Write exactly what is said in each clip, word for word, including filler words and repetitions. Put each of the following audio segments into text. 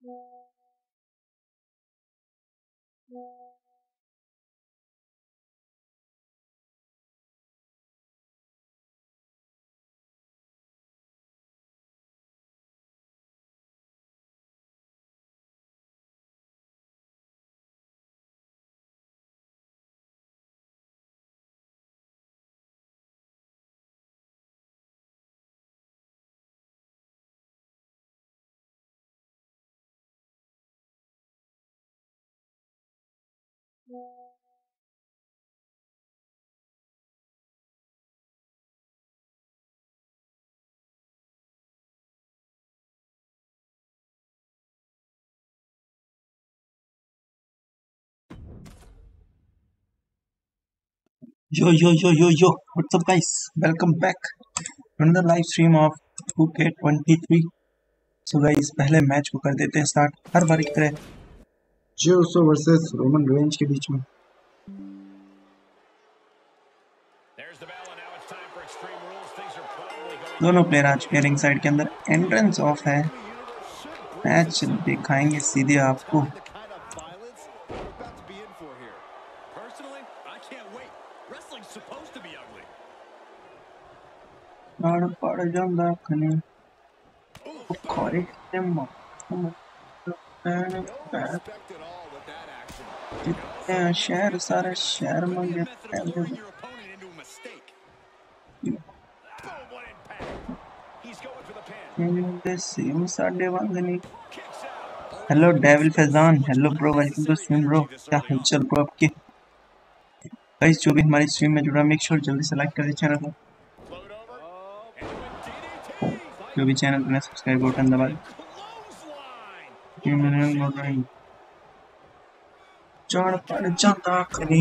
Yo, yo, yo, yo, yo. What's up, guys? Welcome back to another live stream of two K twenty three. So, guys, पहले match को कर देते हैं start her बार की तरह. Jey versus Roman Reigns के बीच में. दोनों प्लेयर आ चुके हैं रिंग साइड के अंदर. एंट्रेंस ऑफ है. मैच दिखाएंगे सीधे आपको. पड़ पड़ जांदा खने खोरे से जितने शहर सारे शहर में सेम साढ़े Vangani. Hello devil Faizan. Hello bro, welcome to stream bro. क्या हालचाल ब्रो आपके? गाइस जो भी हमारी स्ट्रीम में जुड़ा मेक श्योर जल्दी से लाइक कर दे चैनल को. जो भी चैनल पे सब्सक्राइब बटन दबा दे. चढ़ पड़ जाता खनी.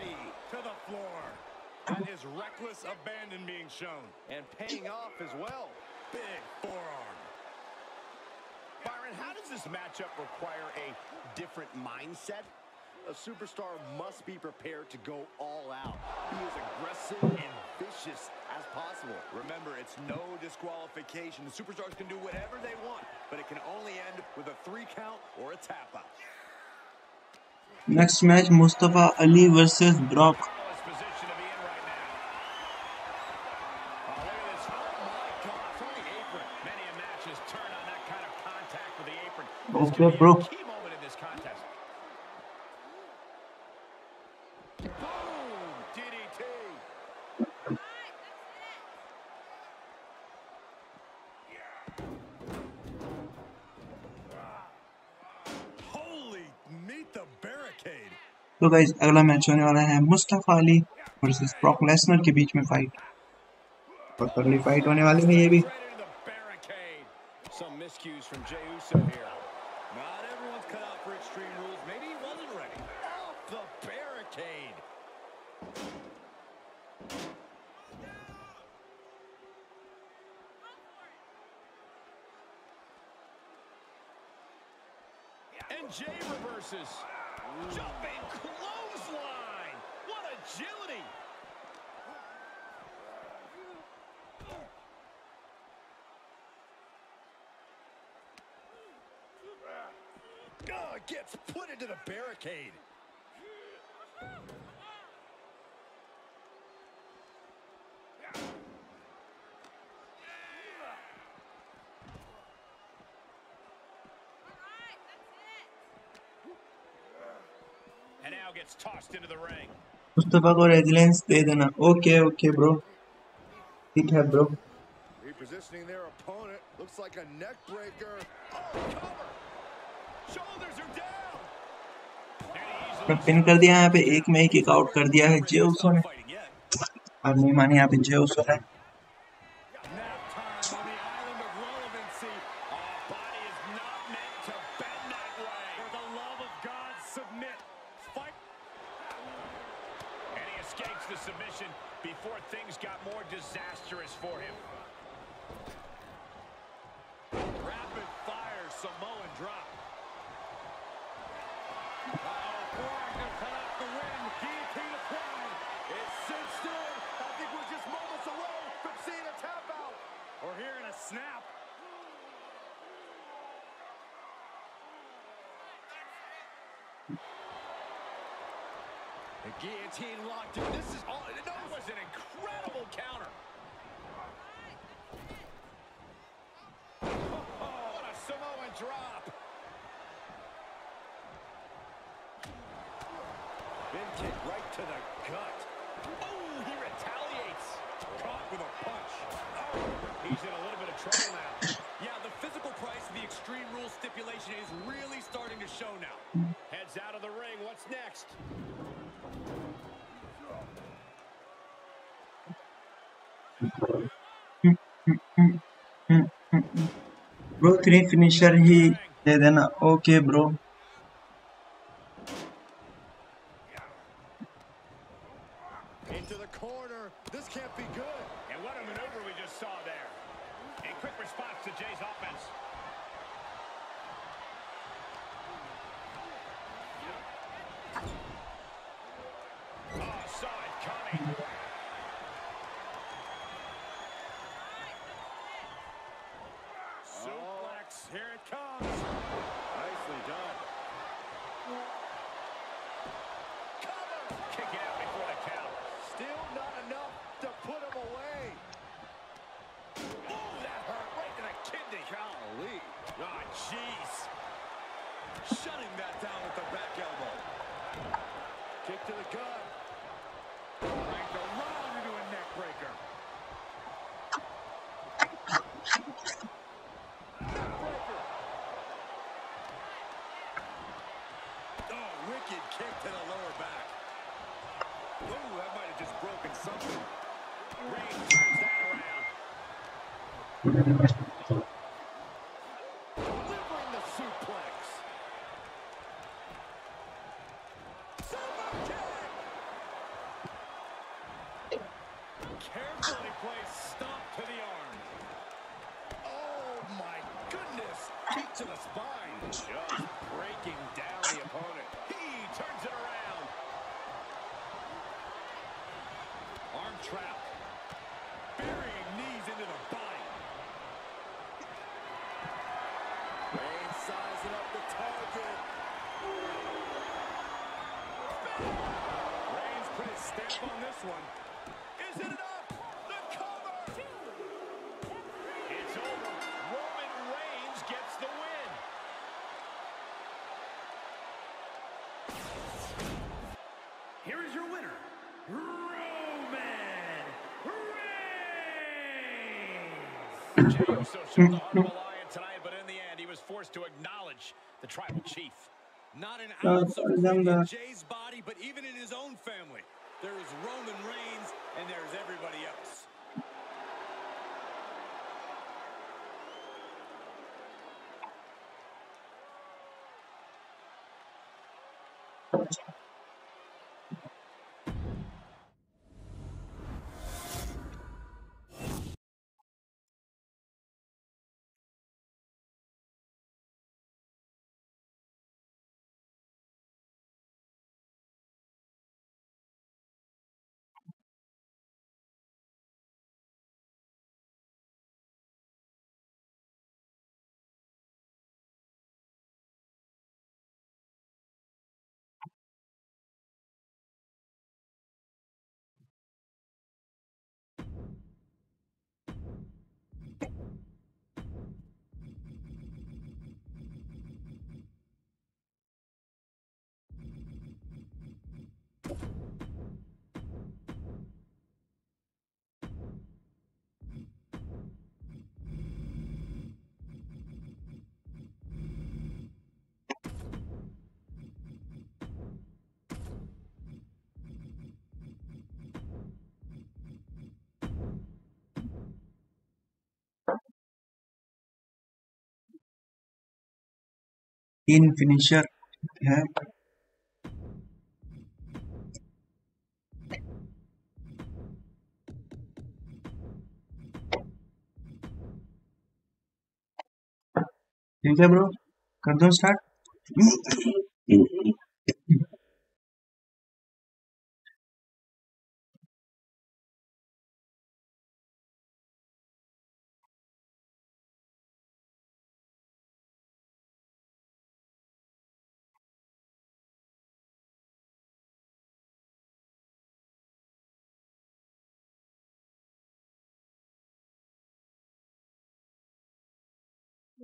And his reckless abandon being shown and paying off as well. Big forearm. Byron, how does this matchup require a different mindset? A superstar must be prepared to go all out. Be as aggressive and vicious as possible. Remember, it's no disqualification. The superstars can do whatever they want, but it can only end with a three count or a tap out. Next match, Mustafa Ali versus Brock. Okay, bro. तो guys अगला match होने वाला है Mustafa Ali versus Brock Lesnar के बीच में fight. बहुत तगड़ी फाइट होने वाली है ये भी. And Jey reverses. Jumping clothesline. What agility. Oh, gets put into the barricade. Gets tossed into the ring. Mustafa को रेजिलेंस दे देना. ओके ओके ब्रो, ठीक है bro. Repositioning their opponent looks like a neck breaker. Oh, cover. Shoulders are down. Pin कर दिया यहाँ पे. एक में एक आउट कर दिया है जे उसो ने. अब नहीं माने यहाँ पे जे उसो है. The guillotine locked in. This is all. That was an incredible counter. Oh, what a Samoan drop. Big kick right to the gut. Oh, he retaliates. Caught with a punch. Oh, he's in a little bit of trouble now. Yeah, the physical price of the Extreme Rules stipulation is really starting to show now. Heads out of the ring. What's next? Bro three finisher ही दे देना. Okay bro. Into the corner. This can't be good. And what a maneuver we just saw there. A quick response to Jay's offense. Oh, saw it coming. Suplex. Here it comes. Nicely done. Cover. Kick out before the count. Still not enough to put him away. Ooh, that hurt right to the kidney. Golly. Oh, jeez. Shutting that down with the back elbow. Kick to the gut. Cranked around into a neck breaker. Neck breaker. Oh, wicked kick to the lower back. Ooh, that might have just broken something. Reigns turns that around. Delivering the suplex. Super kick. Carefully placed stomp to the arm. Oh, my goodness. Kick to the spine. Just breaking down the opponent. He turns it around. Arm trap. Burying knees into the body. Reigns sizing up the target. Reigns put his stamp on this one. Is it enough? The cover! It's over. Roman Reigns gets the win. Here is your winner, Roman Reigns. Jey Uso showed the heart of a lion tonight, but in the end, he was forced to acknowledge the tribal chief. Not an ounce of greed in Jay's body, but even in his own family. There is Roman Reigns, and there's everybody else. तीन finisher है. ठीक है bro, कर दो start.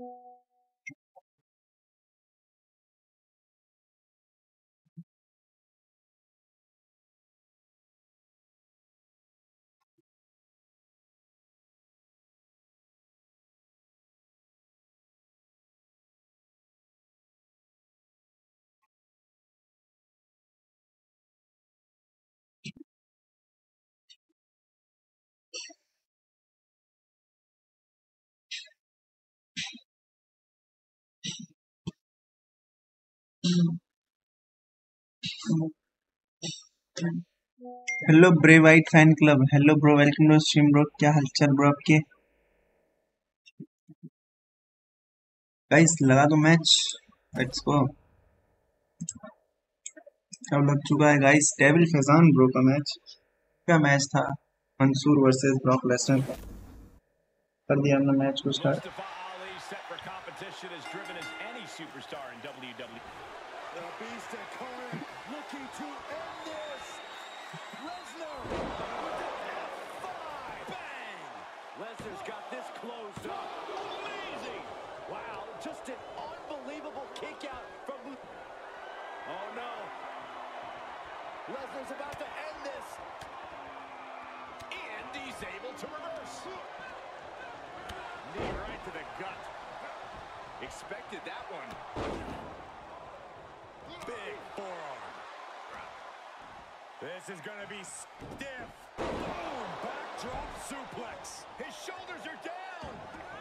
Hello Bray Wyatt fan club, hello bro, welcome to stream bro. क्या हालचाल bro आपके? Guys लगा दो मैच, लेट्स गो। अब लग चुका है गाइस डेविल फैजान ब्रो का मैच। क्या मैच था, मंसूर वर्सेस ब्रॉक लेसनर का। कर दिया हमने मैच को start. Lesnar's got this closed up. Amazing! Wow, just an unbelievable kick out from... Oh no. Lesnar's about to end this. And he's able to reverse. Knee right to the gut. Expected that one. Big forearm. This is going to be stiff. Boom! Backdrop suplex. His shoulders are down.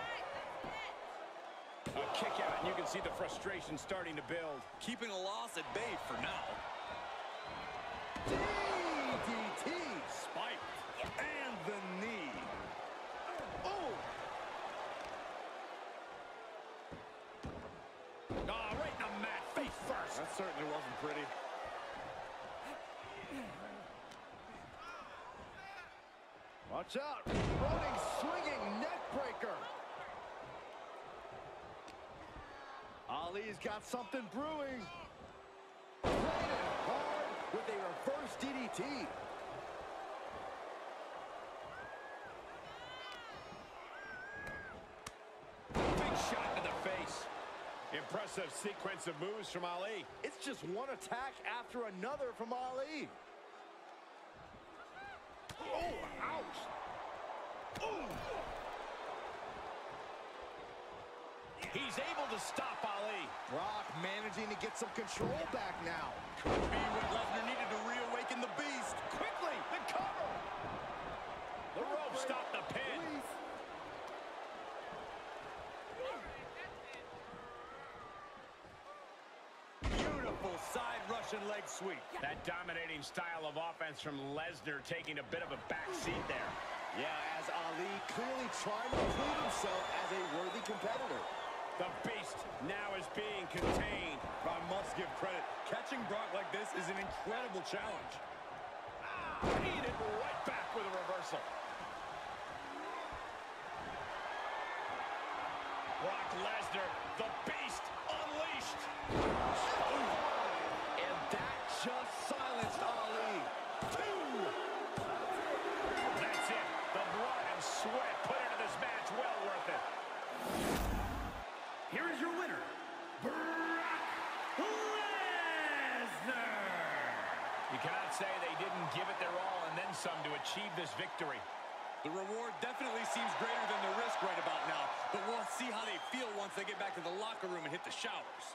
A kick out, and you can see the frustration starting to build. Keeping a loss at bay for now. D D T. Spiked. And the knee. Oh! Oh, right in the mat. Face first. That certainly wasn't pretty. Watch out. Running, swinging neck breaker. Ali's got something brewing. Landed hard with a reverse D D T. Big shot to the face. Impressive sequence of moves from Ali. It's just one attack after another from Ali. Oh, ouch. Oh. He's able to stop Ali. Brock managing to get some control back now. Could be what Lesnar needed to reawaken the beast. Quickly, the cover. The rope stopped the pin. Beautiful side Russian leg sweep. That dominating style of offense from Lesnar taking a bit of a back seat there. Yeah, as Ali clearly trying to prove himself as a worthy competitor. The Beast now is being contained. I must give credit. Catching Brock like this is an incredible challenge. Ah, beat it right back with a reversal. Brock Lesnar, the Beast, unleashed. And that just silenced Ali. Two. That's it. The blood and sweat put into this match. Well worth it. Here is your winner, Brock Lesnar. You cannot say they didn't give it their all and then some to achieve this victory. The reward definitely seems greater than the risk right about now, but we'll see how they feel once they get back to the locker room and hit the showers.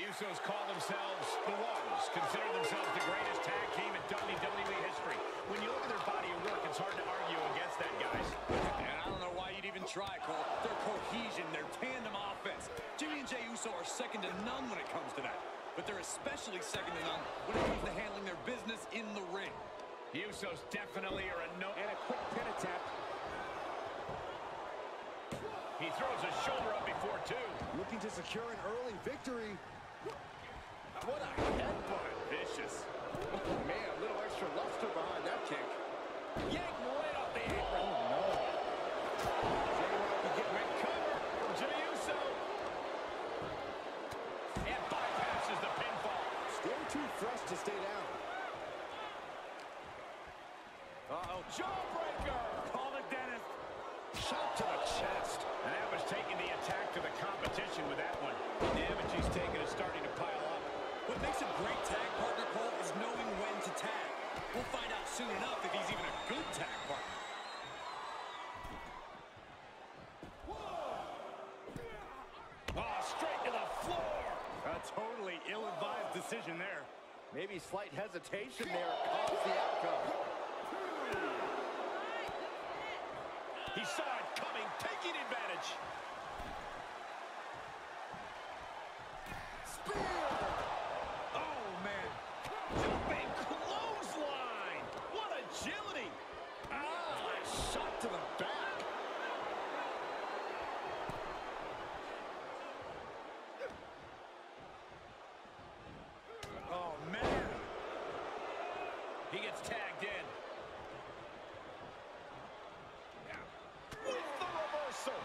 Usos call themselves the Ones, consider themselves the greatest tag team in W W E history. When you look at their body of work, it's hard to argue against that, guys. And I don't know why you'd even try, Cole. Their cohesion, their tandem offense. Jimmy and Jey Uso are second to none when it comes to that. But they're especially second to none when it comes to handling their business in the ring. Usos definitely are a no... And a quick pin attempt. He throws a shoulder up before two. Looking to secure an early victory. What a headbutt. Vicious. Oh, man, a little extra luster behind that kick. Yanked right off the apron. Oh, no. Jay White can get red cover from Jimmy Uso. And bypasses the pinfall. Still too fresh to stay down. Uh-oh, jawbreaker. Call the dentist. Shot to the chest. And that was taking the attack to the competition with that one. The damage he's taken is starting to pile up. What makes a great tag partner, Cole, is knowing when to tag. We'll find out soon enough if he's even a good tag partner. Oh, straight to the floor. A totally ill-advised decision there. Maybe slight hesitation there caused the outcome. He saw it coming, taking advantage. Spear! Oh, man. Jumping clothesline. What agility. Ah, A shot to the back. oh, man. He gets tagged in. With the reversal.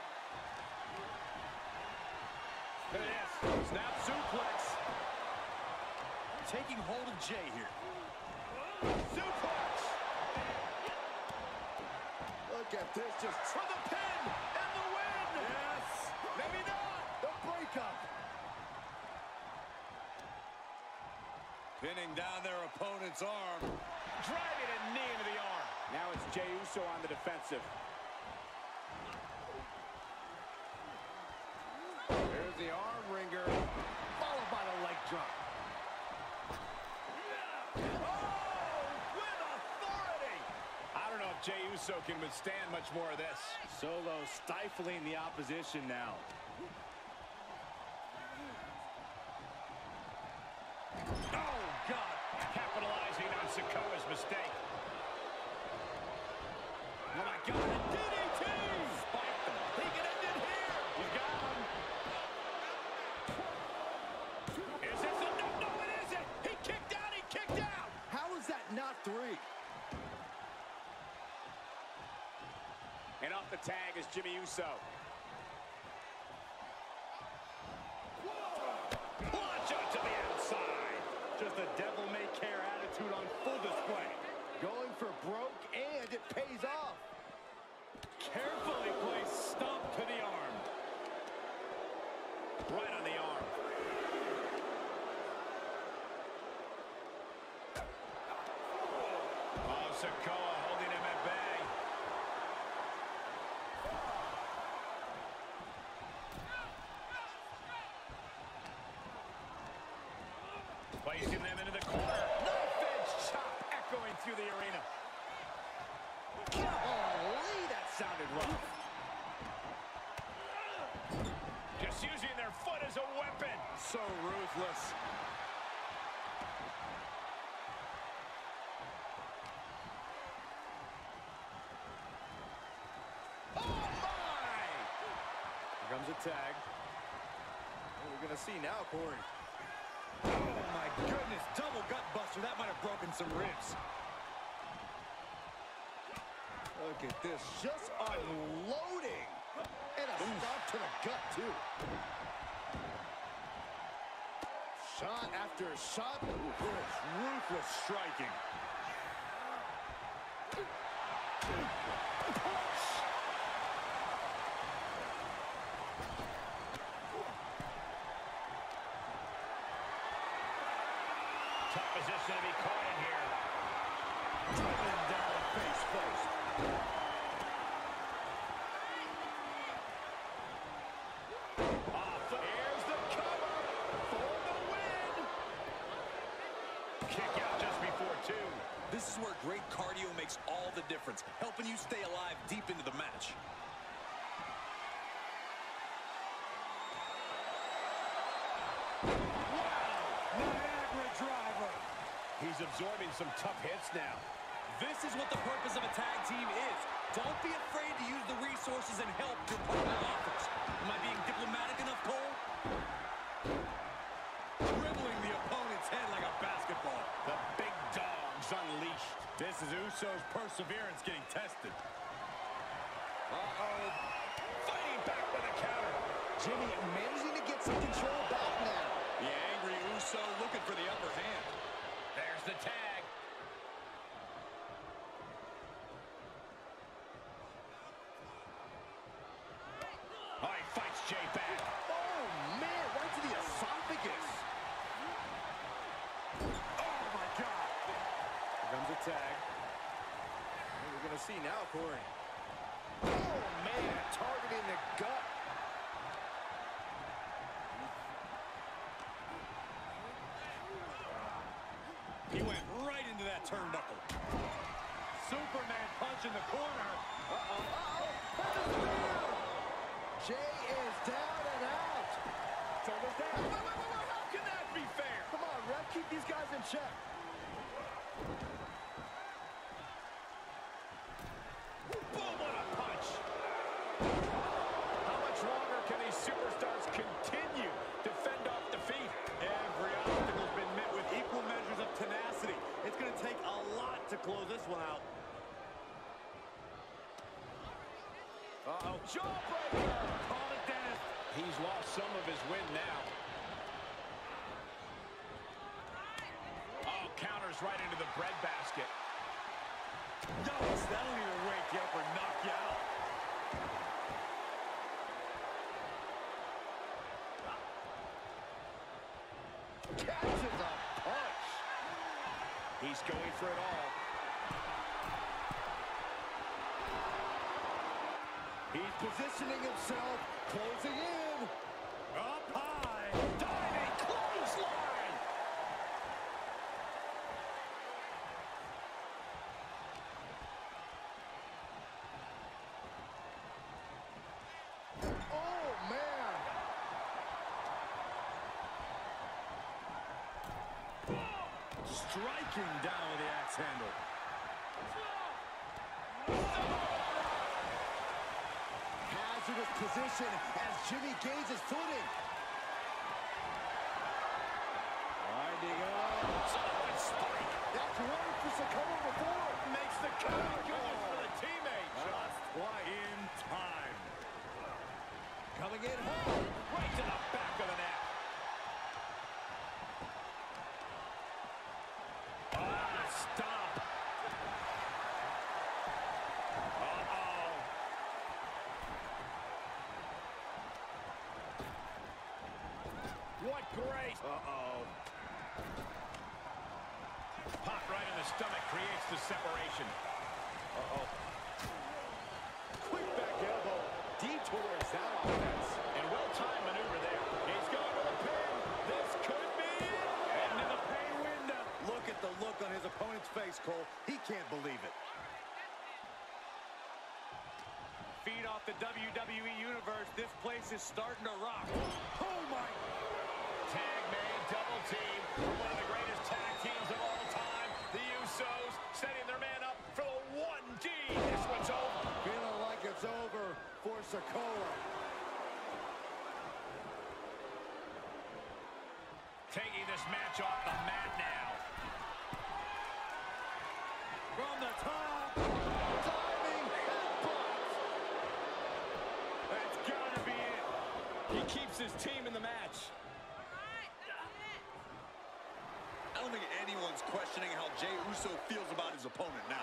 Look at this. Snap suplex. Taking hold of Jey here. Suplex. Look at this, just For the pin and the win. yes. Maybe not. The breakup. Pinning down their opponent's arm. Driving a knee into the arm. Now it's Jey Uso on the defensive. There's the arm wringer, followed by the leg drop. Oh, with authority. I don't know if Jey Uso can withstand much more of this. Solo stifling the opposition now. Oh, God. Capitalizing on Sikoa's mistake. Oh, my God. A D D T. Spiked him. He can end it here. He's got him. Is this enough? No, it isn't. He kicked out. He kicked out. How is that not three? And off the tag is Jimmy Uso. Launch out to the outside. Just a devil-may-care attitude on full display. Going for broke, and it pays off. Carefully placed stomp to the arm. Right on the arm. Oh, Sikoa holding him at bay. Placing them into the corner. Knife edge chop echoing through the arena. Golly, that sounded rough. Just using their foot as a weapon. So ruthless. Oh, my! Here comes a tag. What are we going to see now, Corey? Oh, my goodness. Double gut buster. That might have broken some ribs. Look at this, just unloading. And a stop to the gut, too. Shot after shot. Ruthless, ruthless striking. Tough position to be caught in here. Taking down face first. Off. Here's the cover. For kick out just before two. This is where great cardio makes all the difference, helping you stay alive deep into the match. Wow! Niagara driver. He's absorbing some tough hits now. This is what the purpose of a tag team is. Don't be afraid to use the resources and help your partner offers. Am I being diplomatic enough, Cole? Dribbling the opponent's head like a basketball. The big dog's unleashed. This is Uso's perseverance getting tested. Uh-oh. Fighting back with a counter. Jimmy managing to get some control back now. The angry Uso looking for the upper hand. There's the tag. Oh, he fights Jay back. Oh, man, right to the esophagus. Oh, my God. Here comes a tag. What we're going to see now, Corey. Oh, man, targeting the gut. He went right into that turnbuckle. Superman punch in the corner. Uh-oh, uh-oh. Jay is down and out. Shoulders down. Wait, wait, wait, wait. How can that be fair? Come on, ref, keep these guys in check. Boom, what a punch. How much longer can these superstars continue to fend off defeat? Every obstacle's been met with equal measures of tenacity. It's going to take a lot to close this one out. Uh-oh. Jawbreaker! Call it, Dennis. He's lost some of his wind now. Oh, counters right into the breadbasket. Yikes, that'll either wake you up or knock you out. Catches a punch. He's going for it all. He's positioning himself, closing in. Up high. Diving clothesline. Oh, man. Striking down with the axe handle. Hazardous position as Jimmy gains his footing. Winding up. Solid spike. That's worked for Sikoa before. Makes the counter. Good one for the teammate. Just in time. Coming in hard. Right to the back of the neck. Ah, stop. Uh-oh. What grace. Uh-oh. Pop right in the stomach creates the separation. Uh-oh. Quick back elbow. Detours that offense. And well-timed maneuver there. He's going for the pin. This could be it. Into the pay window. Look at the look on his opponent's face, Cole. He can't believe it. Feed off the W W E Universe. This place is starting to rock. Oh, my. Tag made, double team for one of the greatest tag teams of all time. The Usos setting their man up for the one D. This one's over. Feeling like it's over for Sikoa. Taking this match off the mat now. From the top. Diving headbutt. That's gotta be it. He keeps his team in the match. I don't think anyone's questioning how Jey Uso feels about his opponent now.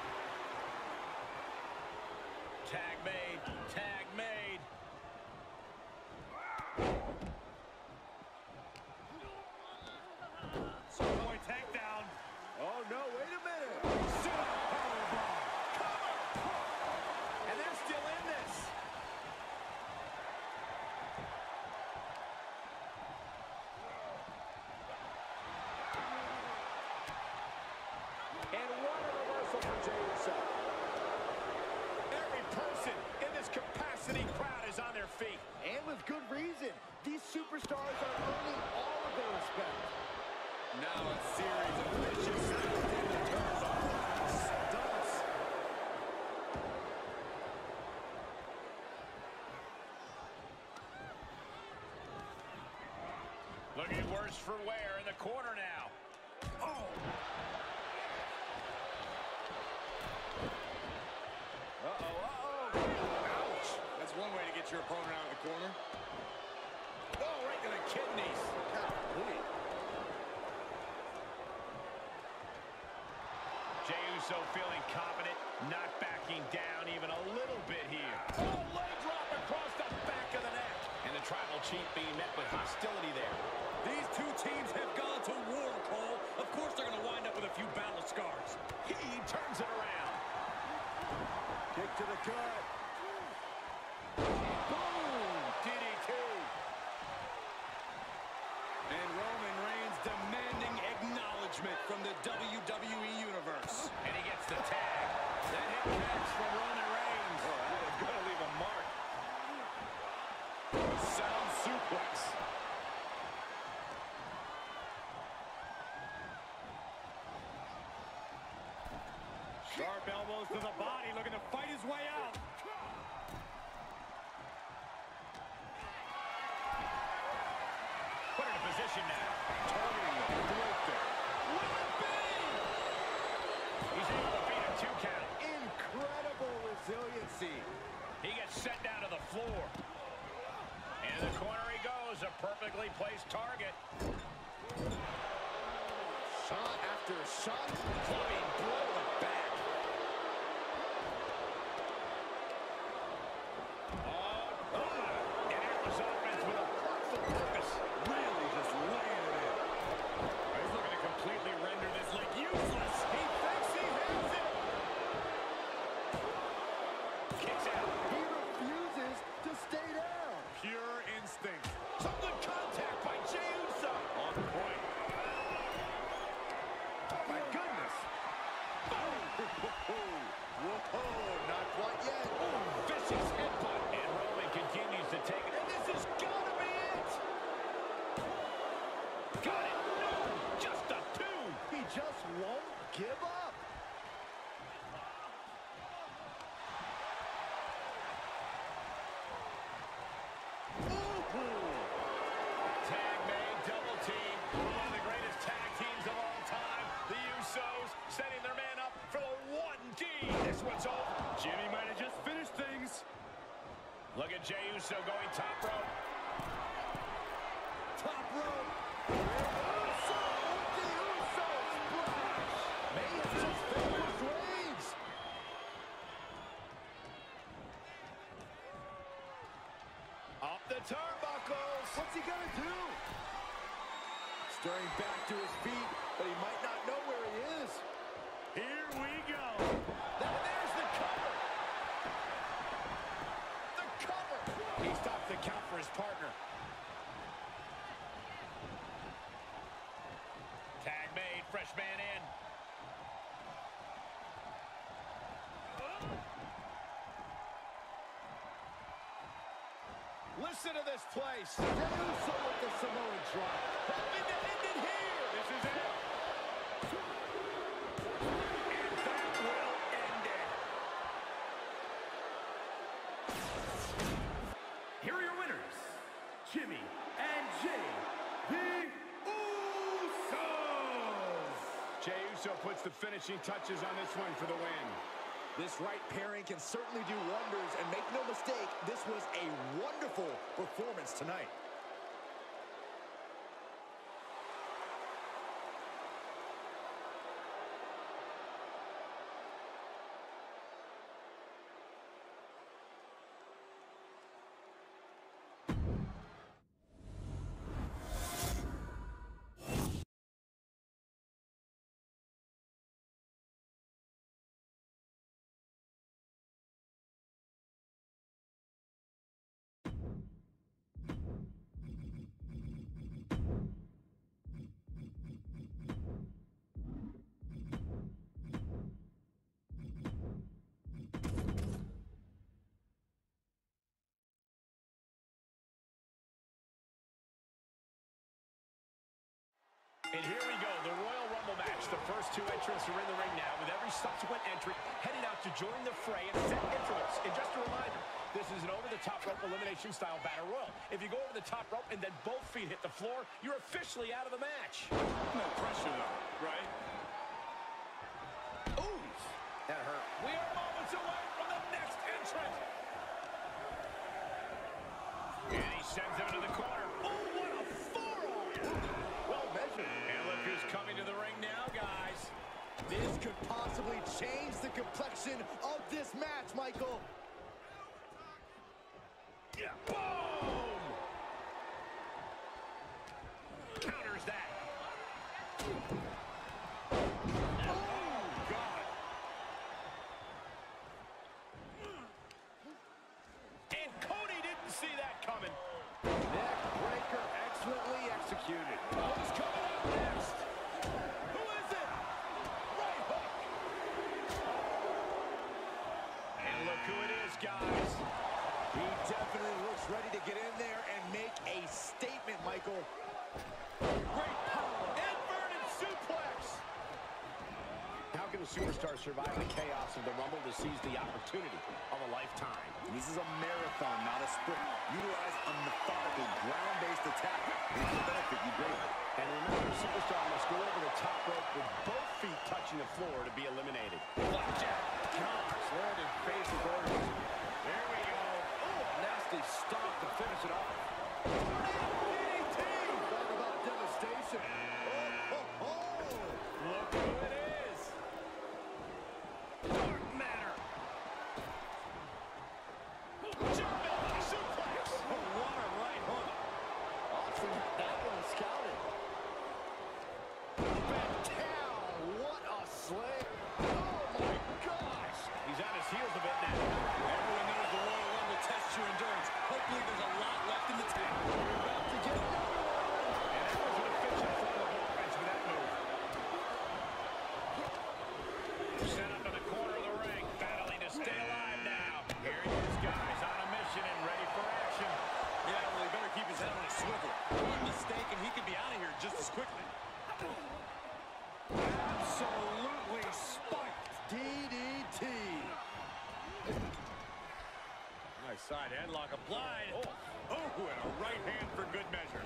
Tag made, tag made. Boy, takedown. Oh, no, wait a minute. And they're still in this. for Jey Uso. Every person in this capacity crowd is on their feet. And with good reason. These superstars are earning all of their respect. Now a series of vicious snaps in the turnbuckle. Stunts. Looking worse for wear in the corner now. Oh! Uh-oh, uh-oh. Ouch. That's one way to get your opponent out of the corner. Oh, right to the kidneys. Golly. Jey Uso feeling confident, not backing down even a little bit here. Oh, leg drop across the back of the neck. And the Tribal Chief being met with hostility there. These two teams have gone to war, Cole. Of course they're going to wind up with a few battle scars. He turns it around. Kick to the gut. Boom! D D T. And Roman Reigns demanding acknowledgement from the W W E Universe. And he gets the tag. That hit catch from Roman Reigns. Oh, that is going to leave a mark. Sound suplex. Sharp elbows to the body, looking to fight his way out. Put in a position now. Targeting the throat there. He's able to beat a two count. Incredible resiliency. He gets set down to the floor. And in the corner he goes, a perfectly placed target. Shot after shot. Clubbing blow to the back. Oh, oh. And Aaron's offense with a hurtful purpose. Really just laying it in. He's looking to completely render this leg useless. He thinks he has it. Kicks out. He refuses to stay down. Pure instinct. Some good contact by Jey Uso. On point. My goodness. Whoa, not quite yet. Vicious headbutt. And Roman continues to take it. And this is gonna be it. Got it. No, just a two. He just won't give up. Tag made, double team. One of the greatest tag teams of all time. The Usos setting their man up for the one D. This one's over. Jimmy might have just finished things. Look at Jey Uso going top rope. Top rope. Uso, the Uso splash. May have just finished Reigns. Up the turnbuckles. What's he gonna do? Stirring back to his feet, but he might not know where he is. Here we go. Then there's the cover. The cover. He stops the count for his partner. Tag made, fresh man in. Listen to this place. Jey Uso with the Samoan drop. Hoping to end it here. This is it. And that will end it. Here are your winners, Jimmy and Jey, the Usos! Jey Uso puts the finishing touches on this one for the win. This right pairing can certainly do wonders, and make no mistake, this was a wonderful performance tonight. The first two entrants are in the ring now, with every subsequent entrant heading out to join the fray at set intervals. And just a reminder, this is an over-the-top rope elimination-style battle royal. If you go over the top rope and then both feet hit the floor, you're officially out of the match. No pressure, though, right? Ooh, that hurt. We are moments away from the next entrant. And he sends him into the corner. Oh, what a forearm! Well measured. And look who's coming to the ring now, guys. This could possibly change the complexion of this match, Michael. Yeah. Boom! Counters that. Oh, God. And Cody didn't see that coming. Neck breaker excellently executed. Who's coming up next? Who is it? Right hook. And look who it is, guys. He definitely looks ready to get in there and make a statement, Michael. Great power. Inverted suplex. How can a superstar survive the chaos of the Rumble to seize the opportunity of a lifetime? This is a marathon, not a sprint. Utilize a methodical, ground-based attack, and it will benefit you greatly. And remember, a superstar must go over the top rope with both feet touching the floor to be eliminated. Blackjack. Gosh, landed face of orders. There we go. Oh, nasty stop to finish it off. D D T. Talk about devastation. Oh, oh, oh. Look who it is. Dark Matter. Jumping suplex. Oh, what a right hook. Awesome. That one scouted. Bent down. What a slam. Oh, my gosh. He's on his heels a bit now. Everyone knows the Royal Rumble tests your endurance. Hopefully there's a lot left in the tank. We're about to get another one. And that was an efficient form of offense with that move. Set up in the corner of the ring, battling to stay alive now. Here he is, guys, on a mission and ready for action. Yeah, well, he better keep his head on a swivel. One mistake and he could be out of here just as quickly. Absolutely spiked. D D T. Nice side headlock applied. Oh, oh, and a right hand for good measure.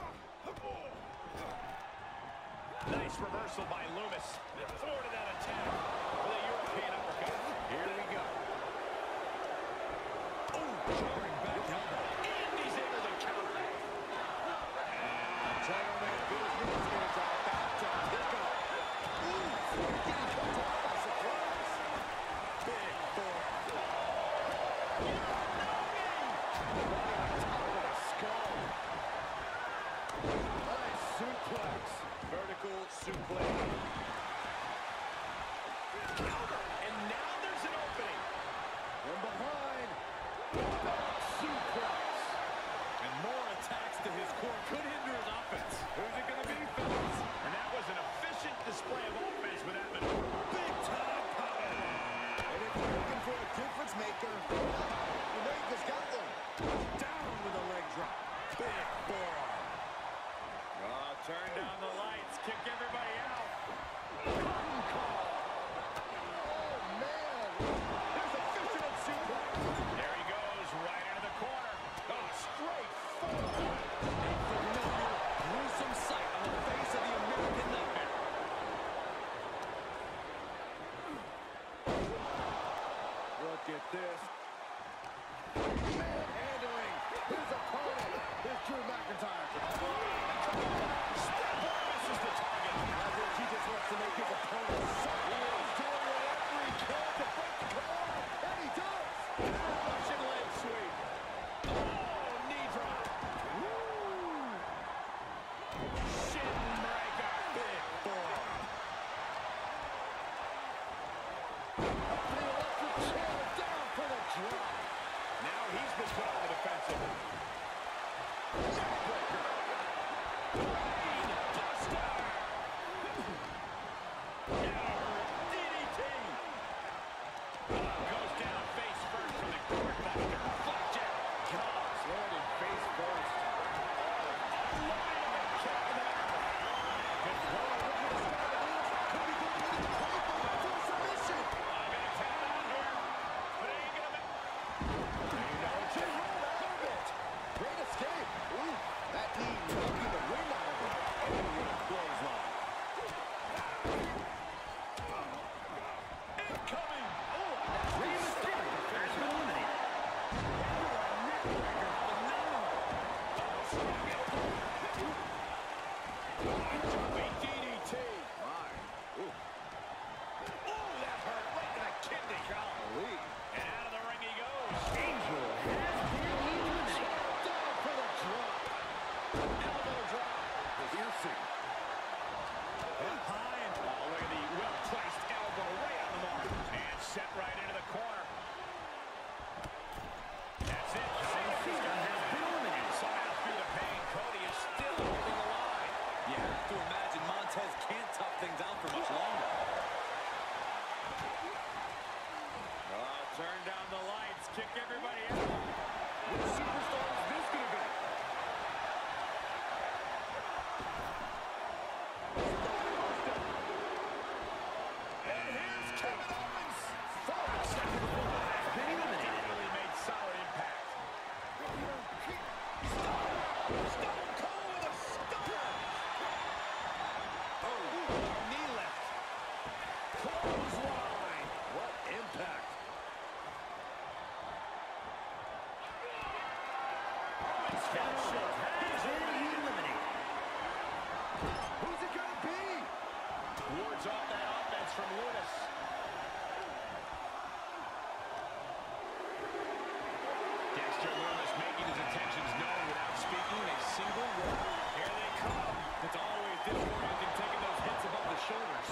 Nice reversal by Loomis. Thwarted that attack with a European uppercut. Here we go. Oh, jarring back elbow. And he's able to counter it. Gentlemen, business is about to pick up. Ooh, getting cut off by surprise. Big forearm. Right on top of the skull. Nice suplex. Vertical suplex. And now there's an opening. From behind. Back suplex. And more attacks to his core could hinder his offense. Who's it going to be, fellas? And that was an efficient display of offense with that maneuver. Big time power. And if you're looking for a difference maker, Omega's got one. Down with a leg drop. Big forearm. Oh, turn down the lights. Kick everybody out. Curtain call. Oh, man. There's a fisherman suplex. There he goes, right into the corner. Oh, straight forward. A familiar, gruesome sight on the face of the American Nightmare. Look at this. Manhandling his opponent is Drew McIntyre. Step one misses the target. I think he just wants to make his opponent suffer. He is doing whatever he can to break the corner, and he does. Russian leg sweep. Oh, knee drop. Woo. Shin breaker. Big forearm. Up to the electric chair, down for the drop. Now he's been put on the defensive. Neckbreaker. Brain buster. Now D D T. Goes down face first for the cord buster. Flapjack. Gosh, landed face first. Unloading the kick there. Control. Look at the start of this. set right into the corner. That's it. Cena has been eliminated. Somehow through the pain, Cody is still holding the line. You have to imagine Montez can't tough things out for much longer. Oh, turn down the lights, kick everybody out. What superstar is this going to be? And here's Kevin Owens. Forward second foot has been eliminated. Really made solid impact. Stone Cold with a stunner. Oh, knee lift. Clothesline. What impact. Kevin Owens has been eliminated. Who's it going to be? Wards off that offense from Lewis. Dexter Lewis making his intentions known without speaking a single word. Here they come. It's always disorienting taking those hits above the shoulders.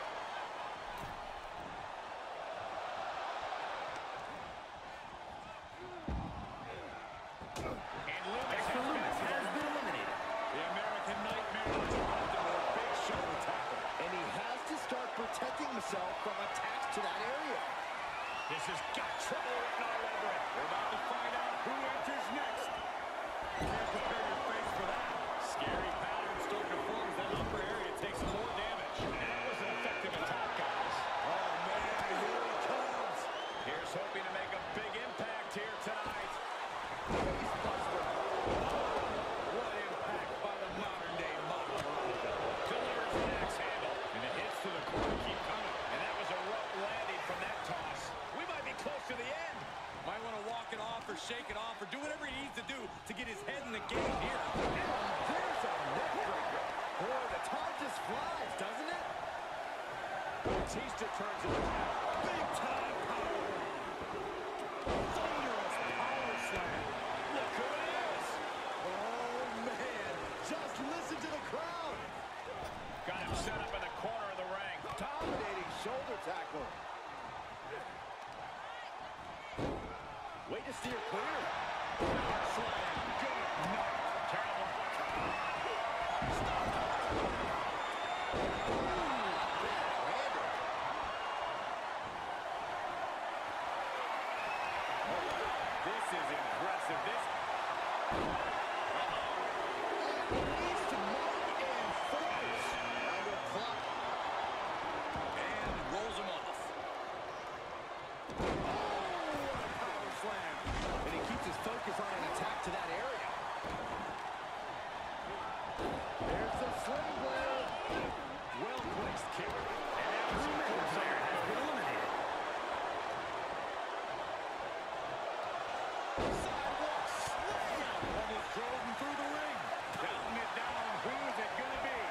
And Lewis Dexter Lewis has been eliminated. the American Nightmare is Baltimore big shoulder tackle. And he has to start protecting himself from attacks to that area. This has got trouble written all over it. We're about to find out who enters next. Can't prepare your face for that. Scary pattern starting to form as that upper area takes some more damage. That was an effective attack, guys. Oh, man, here he comes. Here's hoping to make a big impact here tonight. Face buster. What impact by the modern-day Maharaja. Delivers an axe handle. And the hits to the corner keep coming. And that was a rough landing from that toss. We might be close to the end. Might want to walk it off or shake it off or do whatever he needs to do to get his head in the game here. There's a neck breaker. Boy, the time just flies, doesn't it? Batista turns it around. Big time power. Thunderous power slam. Look who it is. Oh, man. Just listen to the crowd. Got him set up in the corner of the ring. Dominating shoulder tackle. Way to steer clear. Slam. Good night. Terrible. This is impressive. This. Knees to mark and focus. Now we'll clock. And rolls him off. Power slam. And he keeps his focus on an attack to that area. There's the sling blade. Well-placed kick. And that was Drew a good McIntyre has been eliminated. sidewalk slam. Almost drove him through the ring. Counting it down. Who is it going to be?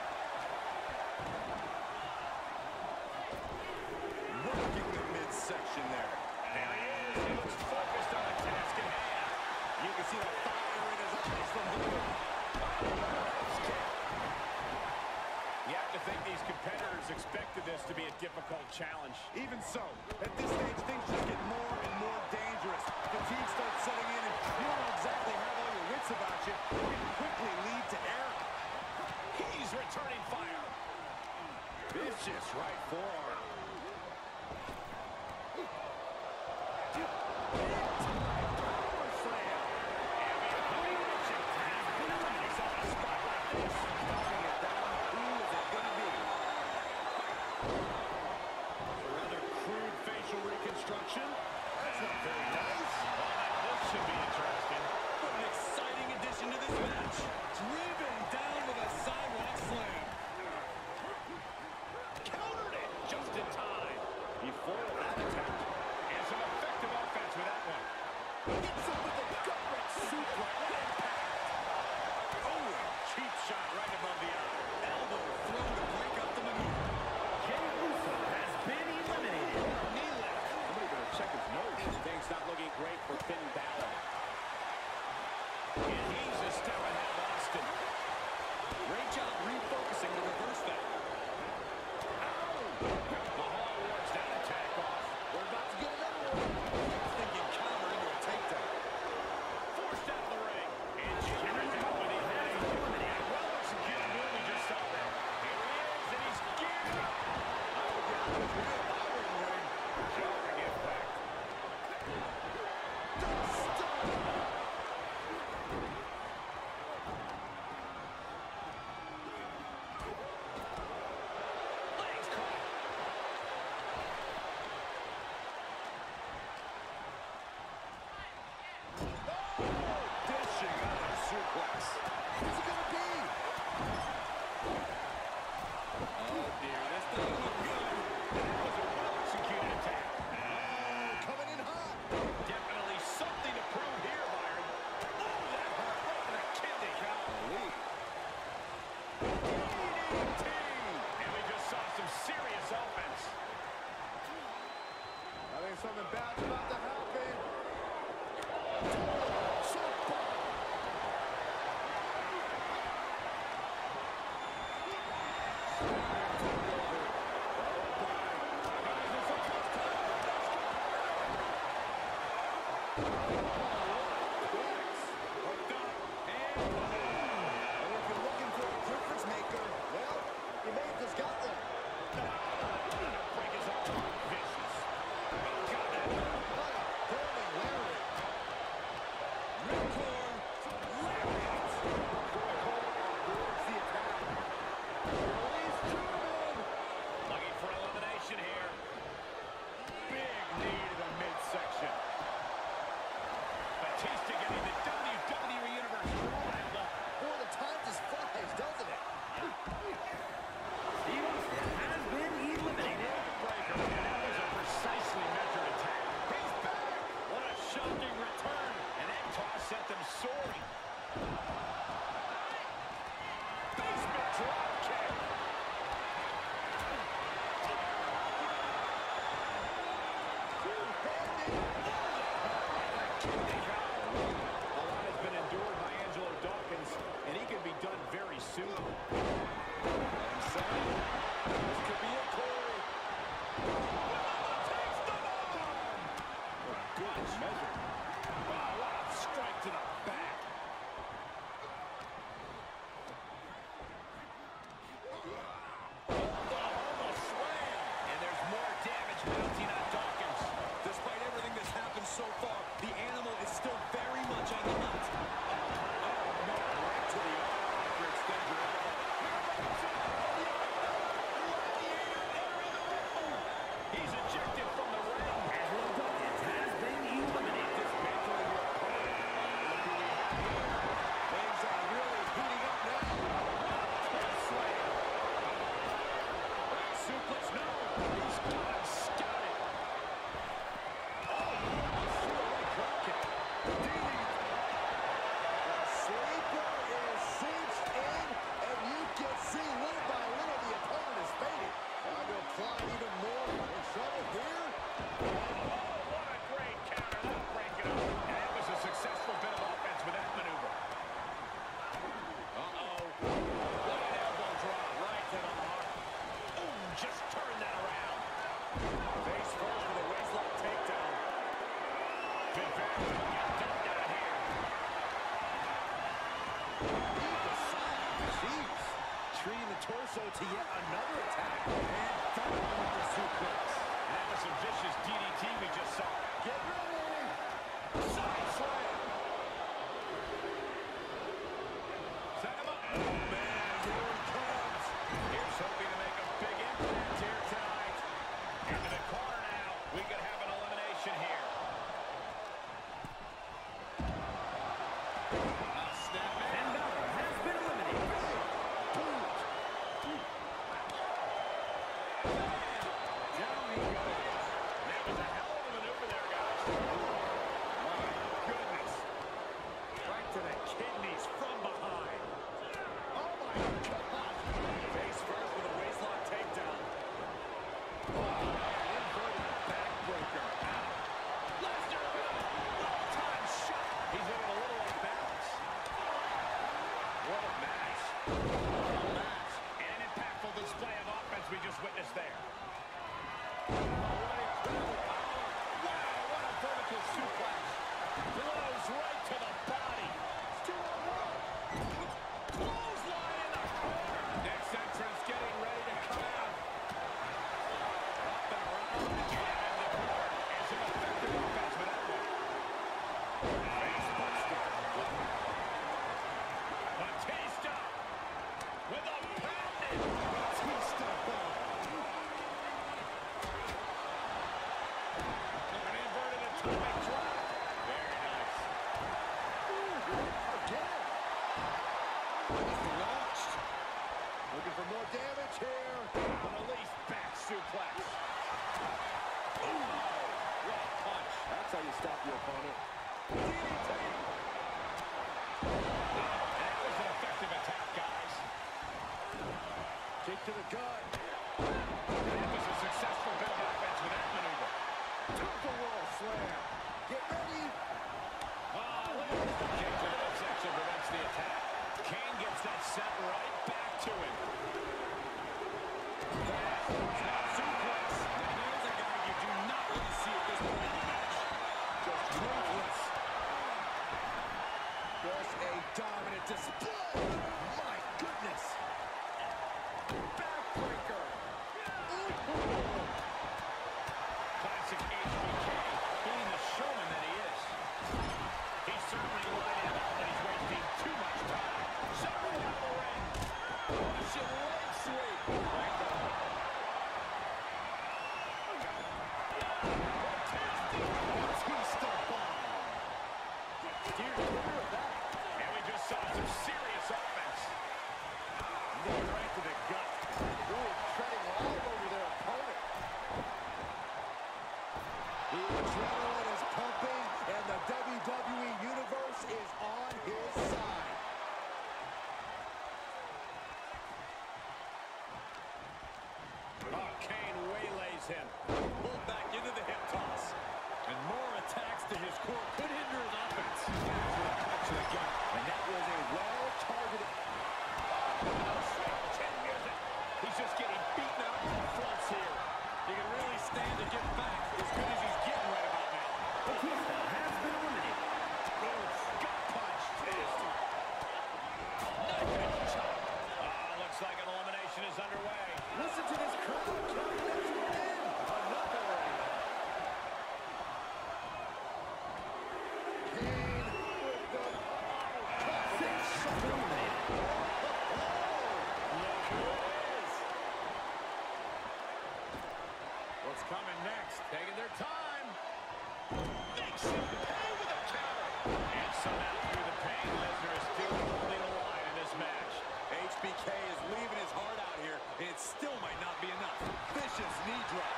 Working the midsection there. There he is. He looks focused on the task at hand. You can see the fire in his eyes from Blue. You have to think these competitors expected this to be a difficult challenge. Even so, at this stage, things just get more and more dangerous. Fatigue starts setting in, and you don't exactly have all your wits about you. It can quickly lead to error. He's returning fire. Vicious right forearm. Power slam. Knocking it down. Who is it going to be? Rather crude facial reconstruction. That's not very nice. This should be interesting. What an exciting addition to this match. Driven down with a sidewalk slam. Countered it just in time. He foiled that attempt. And some effective offense with that one. Gets him with a gut-wrench suplex. Oh, cheap shot right above the eye. Elbow thrown to break up the maneuver. Jey Uso has been eliminated. Knee lift. Somebody better check his nose. Things not looking great for Finn Balor. And he's a step ahead of Austin. Great job refocusing to reverse that. Mahal works that attack off. And we just saw some serious offense. I think something bad's about to happen. Torso to yet another attack. And following with the suplex. And that was some vicious D D T we just saw. Get ready! Side slam! Set him up. Oh, man, here it comes. Here's hoping to make a big impact here tonight. Into the corner now. We could have an elimination here. A snap in. And Balor has been eliminated. We just witnessed there. Wow, what a vertical suplex. Blows right to the body. Two on one. Clothesline in the corner. Next entrance getting ready to come out. Up and around. And the corner is an effective offense with that one. Face buster. Batista with a pounded Batista bomb. An inverted atomic drop. Very nice. Again. Launched. Looking for more damage here. An Elise back suplex. Ooh, what a punch. That's how you stop your opponent. D D T. And that was an effective attack, guys. to the gut. That was a successful bit of offense with that maneuver. Took the roll slam. Get ready. Oh, look at this. The kick to the midsection prevents the attack. Kane gets that set right back to him. Snap suplex. Now here's a guy you do not want to see at this point in the match. Just ruthless. Just a dominant display. My goodness. Backbreaker. Classic H B K, being the showman that he is. He's certainly lining it up, but he's wasting too much time. Several out of the ring. Russian leg sweep. Batista bomb. Steer clear of that. And we just saw some serious offense. Knee right to the gut. Ooh, treading all over their opponent. The adrenaline is pumping, and the W W E Universe is on his side. Oh, Kane waylays him. Pulled back into the hip toss. And more attacks to his core could hinder his offense. Touch to the gut. And that was a well-targeted... Chin music. He's just getting beaten out in the fronts here. He can really stand to get back as good as he's getting right about now. Batista has been eliminated. Oh, gut punch. Nasty. Knife chop. Ah, looks like an elimination is underway. Listen to this crowd. Counting this one in. Another one. Kane with the... Six eliminated. Look who it is. What's coming next? Taking their time. Makes him pay with a counter. And somehow through the pain, Lesnar is still holding the line in this match. H B K is leaving his heart out here, and it still might not be enough. Vicious knee drop.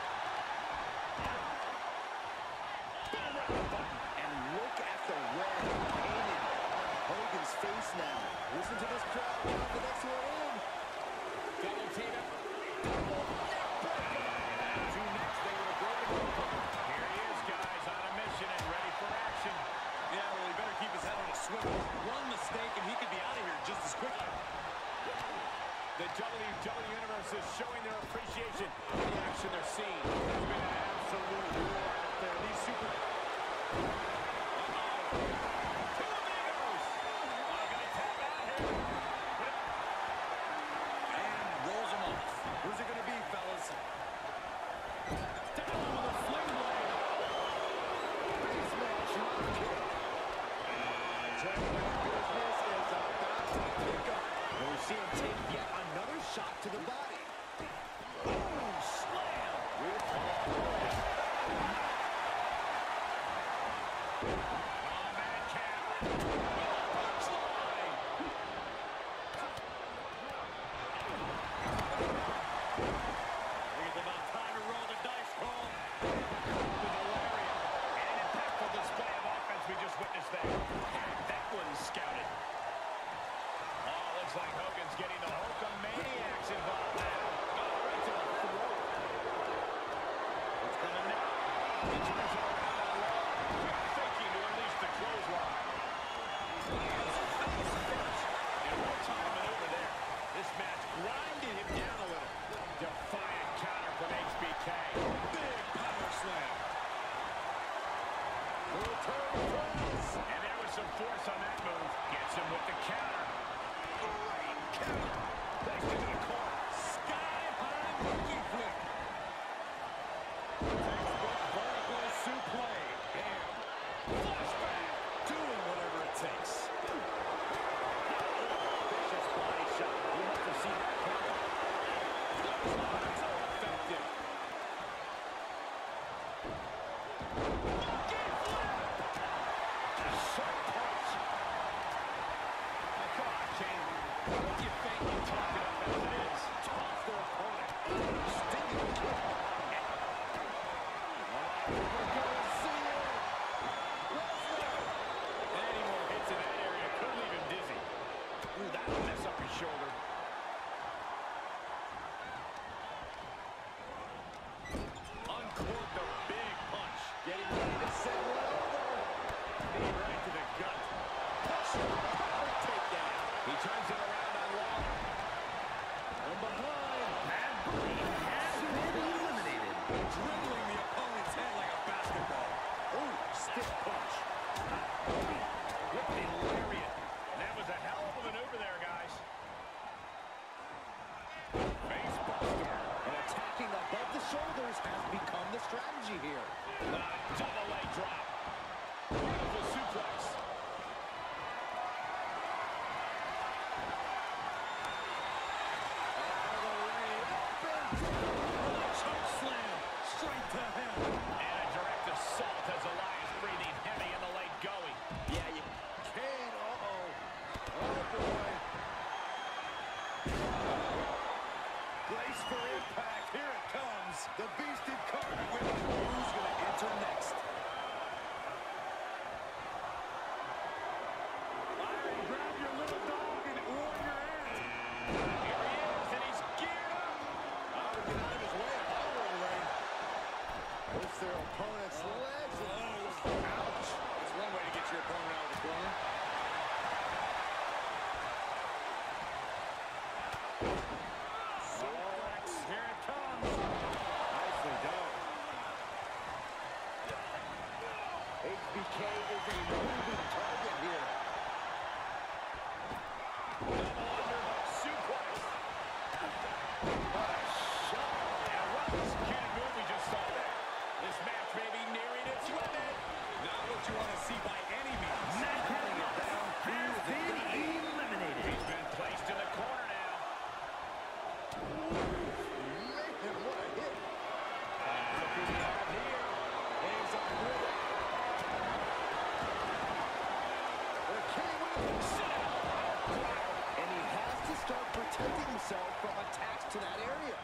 Boom, right the button. And look at the red painted on Hogan's face now. Listen to this crowd. Count the next one in. Double team it. Two next, they would have broken the apart. Here he is, guys, on a mission and ready for action. Yeah, well, he better keep his head on a swivel. One mistake, and he could be out of here just as quickly. The W W E Universe is showing their appreciation for the action they're seeing. There's been an absolute war out there. These super... Uh-oh. Two amigos. Oh, gonna tap out here. And rolls him off. Who's it going to be, fellas? Down with a sling blade. Basement drop kick. Gentlemen, business is about to pick up. And we see him take yet another shot to the body. Boom! Slam! With Oh, Madcap. Punchline. I think it's about time to roll the dice, Cole. With a lariat. And an impactful display of offense we just witnessed there. That one's scouted. Oh, looks like Hogan's getting the Hulkamaniacs involved now. Oh, right to the throat. What's coming now? He turns it around on low. Faking to unleash the clothesline. Face first. And a well-timed maneuver there. This match grinded him down a little. Defiant counter from H B K. Big power slam. return press. And there was some force on that move. Gets him with the counter. Great counter. Placed into the corner. Sky-high monkey flip. Textbook vertical suplex. Bam. Flashback. Doing whatever it takes. Vicious body shot. You must have seen that coming. So effective. Monkey flip. Sharp punch. Oh, come on, Kane. What do you think you're talking about as it is? Toss their opponent. this has become the strategy here. Uh, double leg drop. Beautiful suplex. Choke slam straight to him. And a direct assault as Elias breathing heavy and the leg going. Yeah, you Kane, uh-oh. Oh, boy. Brace for impact. Here it comes. The Beast incarnate with who's going to enter next. Byron, grab your little dog and warrior in. Here he is, and he's geared up. Oh, get out of his way. Power away. Puts their opponent's legs. Oh, ouch. That's one way to get your opponent out of the corner. Suplex. Here it comes. Nicely done. H B K is a moving target here. Double underhook suplex. What a shot. And a well-executed move we just saw there. This match may be nearing its limit. Not what you want to see by any means. Matt has been eliminated. He's been placed in the corner now. Man, what a hit. Look who we have here. Hands up with it. The King with a sit out. And he has to start protecting himself from attacks to that area.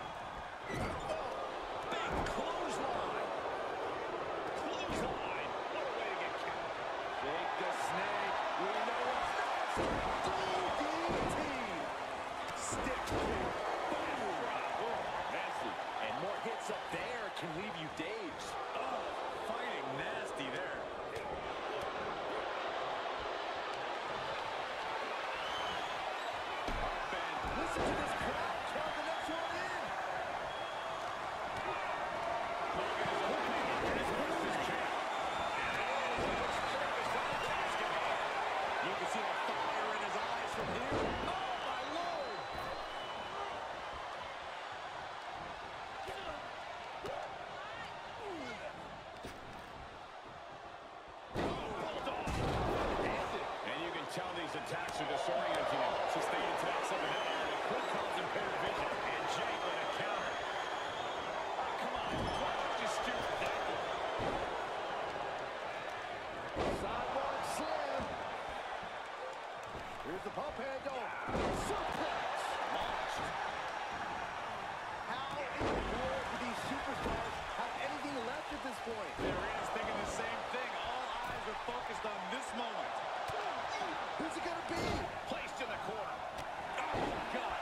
Big clothesline. Clothesline. What a way to get kicked. Shake the snake. We know what's next. D D T. Stick kick. Boom. Oh, nasty. And more hits up there can leave you dazed. Oh, fighting nasty there. Listen to this crowd. Count the next one in. Logan is opening up his versus champ. And oh, he looks focused on the task at hand. You can see the fire in his eyes from here. Oh, my Lord. And you can tell these attacks are disorienting him. Sustained attacks of an hour could cause impaired vision. And Jay with a counter. Oh, come on. Why don't you steer it that way? Sidewalk slam. Here's the pump handle. Suplex. Launched. How in the world do these superstars have anything left at this point? Arena's thinking the same thing. All eyes are focused on this moment. Who's it gonna be? Placed in the corner. Oh, God.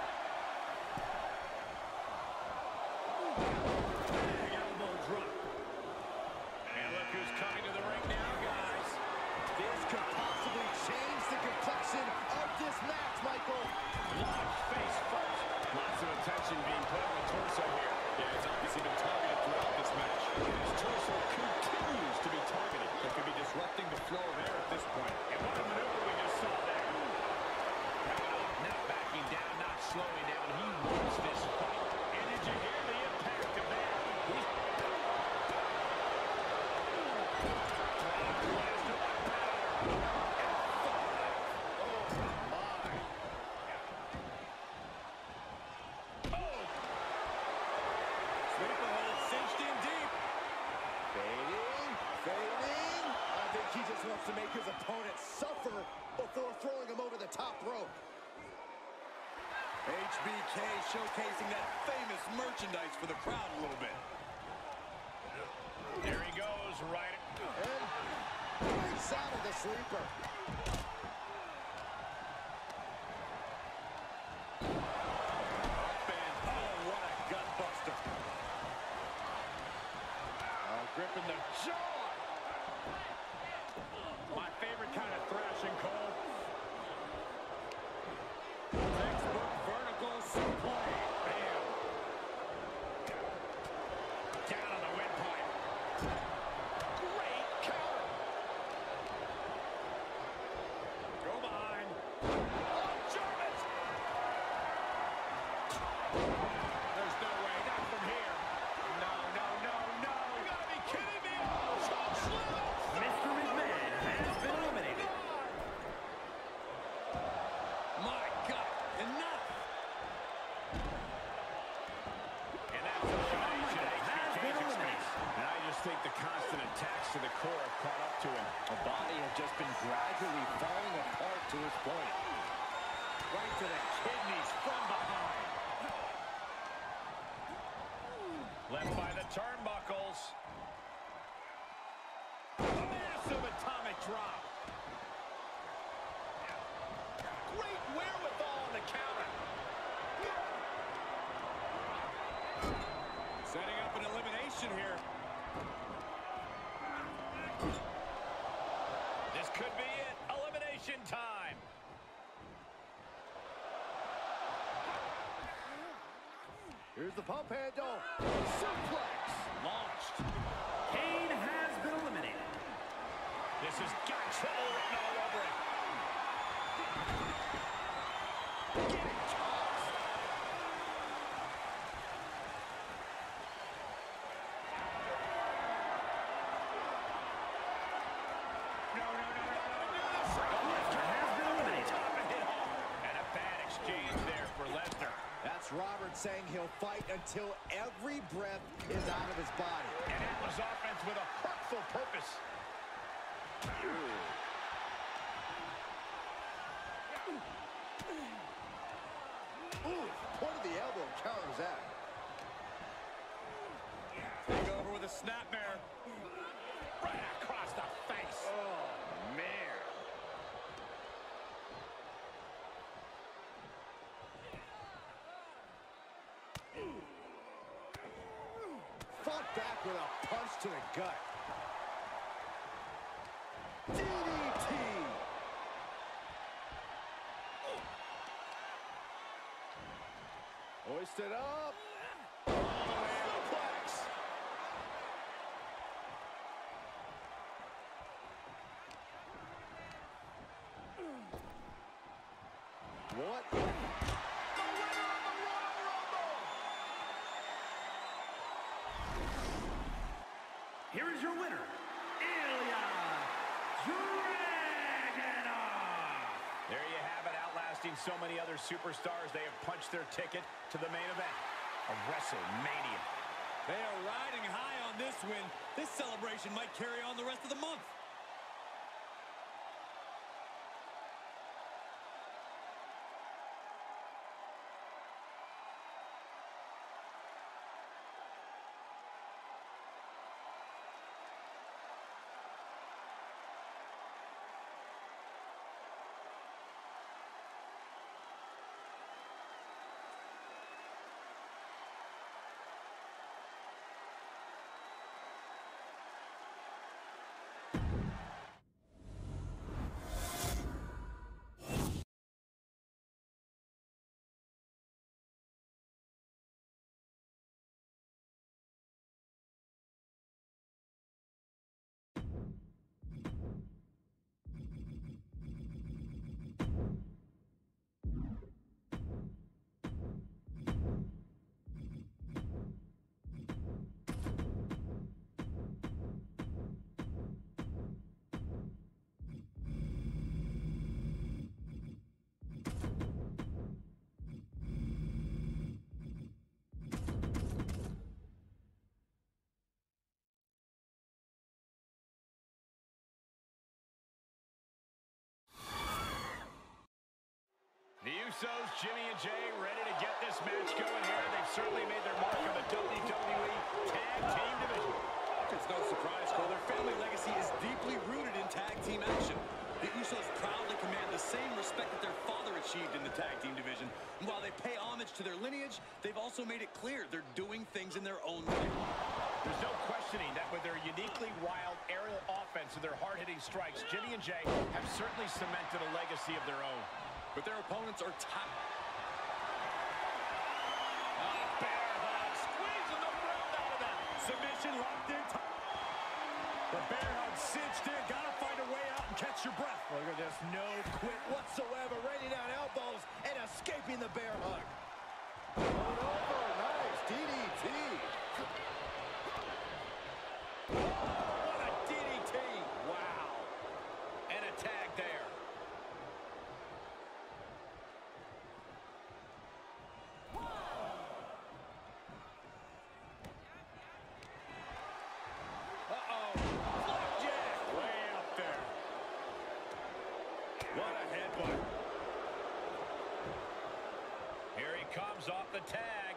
Big elbow drop. And look who's coming to the ring now, guys. This could possibly change the complexion of this match, Michael. Launched face first. Lots of attention being put on the torso here. Yeah, it's obviously been targeted throughout this match. And his torso continues to be targeted. It could be disrupting the flow of air at this point. And what a maneuver we just saw there. Not backing down, not slowing down. He wants this fight. And did you hear the impact of that? He's... Sleeper hold cinched in deep. Fading, fading. I think he just wants to make his opponent suffer before throwing him over the top rope. H B K showcasing that famous merchandise for the crowd a little bit. There he goes, right. And breaks out of the sleeper. Up and, oh, what a gut buster. Uh, gripping the jaw. My favorite kind of thrashing, Cole. Textbook vertical suplex. Bam. Down on the windpipe. Great counter. Go behind. Oh, German. There's no way. Not from here. No, no, no. to the core have caught up to him. The body had just been gradually falling apart to his point. Right to the kidneys from behind. Left by the turnbuckles. Massive atomic drop. Great wherewithal on the counter. Setting up an elimination here. This could be it. Elimination time. Here's the pump handle. Suplex. Launched. Kane has been eliminated. This has got trouble written all over it. Getting tossed. No, no, no, no, no, no. Lesnar has been eliminated. And a bad exchange there for Lesnar. That's Robert saying he'll fight until every breath is out of his body. And that was offense with a hurtful purpose. Ooh, point of the elbow counters that. Take over with a snapmare. Right across the face. Oh, man. Fought back with a punch to the gut. D D T. Hoisted up. Suplex. What? The winner of the Royal Rumble. Here is your winner, Ilya Dragunov. There you have it, outlasting so many other superstars. They have punched their ticket to the main event of WrestleMania. They are riding high on this win. This celebration might carry on the rest of the month. The Usos, Jimmy and Jay, ready to get this match going here. They've certainly made their mark on the W W E Tag Team Division. It's no surprise, Cole. Their family legacy is deeply rooted in tag team action. The Usos proudly command the same respect that their father achieved in the tag team division. And while they pay homage to their lineage, they've also made it clear they're doing things in their own way. There's no questioning that with their uniquely wild aerial offense and their hard-hitting strikes, Jimmy and Jay have certainly cemented a legacy of their own. But their opponents are top. Oh, bear hug, squeezing the breath out of them. Submission locked in. The bear hug cinched in. Gotta find a way out and catch your breath. Look at this. No quit whatsoever. Raining down elbows and escaping the bear hug. Going over. Nice. D D T. What a D D T. Wow. And a tag there. Uh-oh. comes off the tag.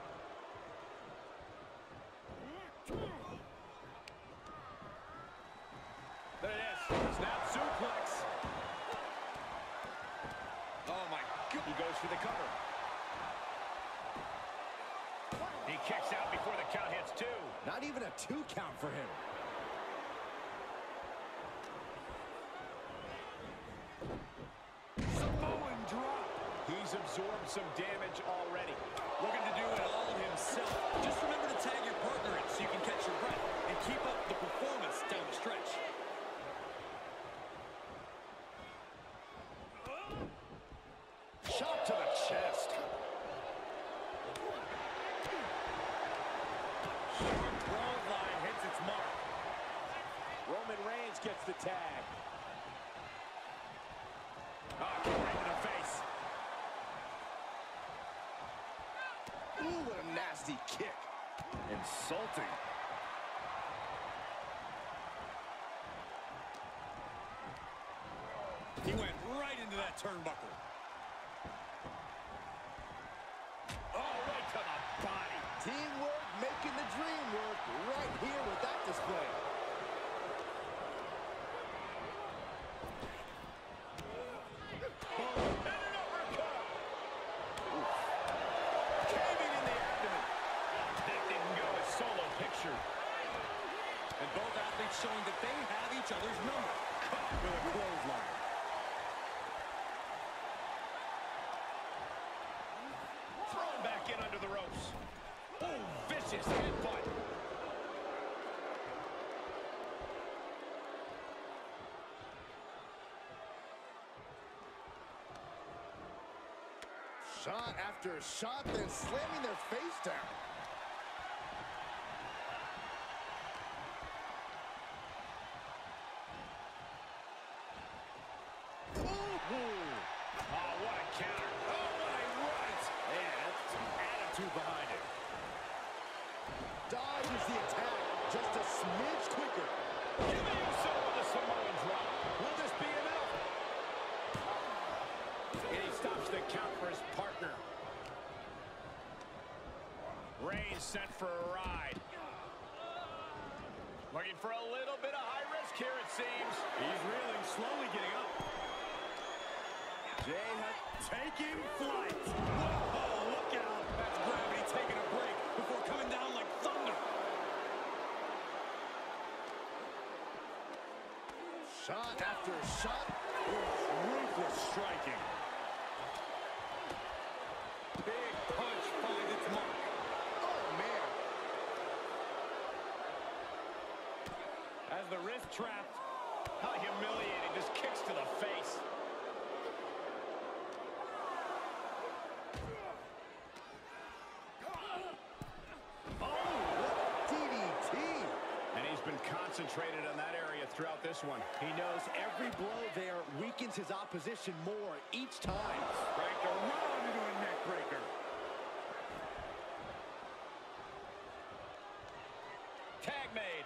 There it is. Snap suplex. Oh, my God. He goes for the cover. He kicks out before the count hits two. Not even a two count for him. Samoan drop. He's absorbed some damage already. Looking to do it all himself. Just remember to tag your partner in so you can catch your breath and keep up the performance down the stretch. Shot to the chest. Sharp broadline hits its mark. Roman Reigns gets the tag. Oh, kick right in the face. Ooh, what a nasty kick. Insulting. He went right into that turnbuckle. Oh, right to the body. Teamwork making the dream work right here with that display. And both athletes showing that they have each other's number. Caught with a clothesline. Thrown back in under the ropes. Oh, vicious headbutt. Shot after shot, then slamming their face down. Oh, what a counter. Oh, what a right. Man, that's some attitude behind it. Dodges the attack just a smidge quicker. Jimmy Uso with a Samoan drop. Will this be enough? And he stops the count for his partner. Reigns sent for a ride. Looking for a little bit of high risk here, it seems. He's reeling, slowly getting up. Jay has Taking flight. Whoa, look out. That's gravity taking a break before coming down like thunder. shot after shot. Ruthless striking. Big punch finds its mark. Oh, man. As the wrist trapped. How humiliating. Just kicks to the face. Concentrated on that area throughout this one. He knows every blow there weakens his opposition more each time. Break around into a neck breaker. Tag made.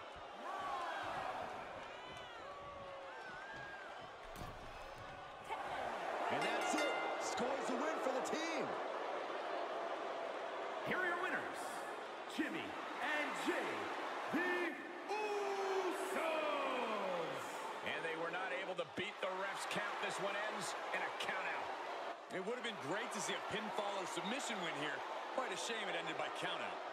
And that's it. Scores the win for the team. Here are your winners, Jimmy and Jay, the And they were not able to beat the ref's count. This one ends in a count out. It would have been great to see a pinfall or submission win here. Quite a shame it ended by count out.